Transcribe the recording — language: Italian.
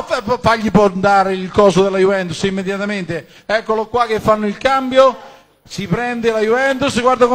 fagli andare il coso della Juventus immediatamente. Eccolo qua che fanno il cambio, si prende la Juventus, guarda